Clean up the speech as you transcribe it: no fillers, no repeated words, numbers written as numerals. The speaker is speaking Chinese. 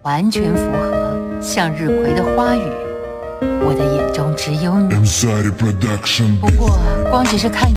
完全符合向日葵的花语。我的眼中只有你。不过，光只是看。